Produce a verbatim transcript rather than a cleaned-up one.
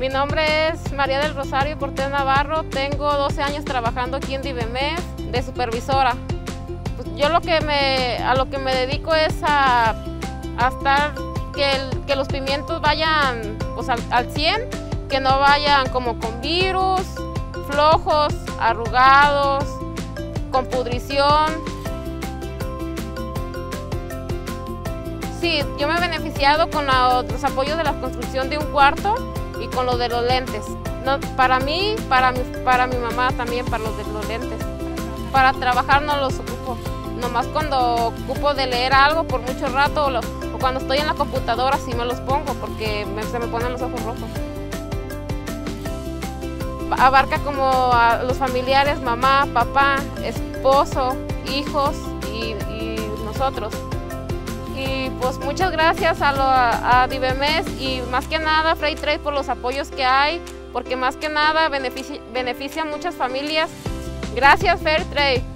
Mi nombre es María del Rosario Cortés Navarro, tengo doce años trabajando aquí en Divemes de supervisora. Pues yo lo que me, a lo que me dedico es a, a estar, que, el, que los pimientos vayan pues, al, al cien, que no vayan como con virus, flojos, arrugados, con pudrición. Sí, yo me he beneficiado con la, los apoyos de la construcción de un cuarto y con lo de los lentes. No, para mí, para mi, para mi mamá también, para los de los lentes. Para trabajar no los ocupo, nomás cuando ocupo de leer algo por mucho rato o, lo, o cuando estoy en la computadora sí me los pongo porque me, se me ponen los ojos rojos. Abarca como a los familiares, mamá, papá, esposo, hijos y, y nosotros. Y pues muchas gracias a, lo, a, a Divemes y más que nada Fair Trade por los apoyos que hay, porque más que nada beneficia, beneficia a muchas familias. Gracias Fair Trade.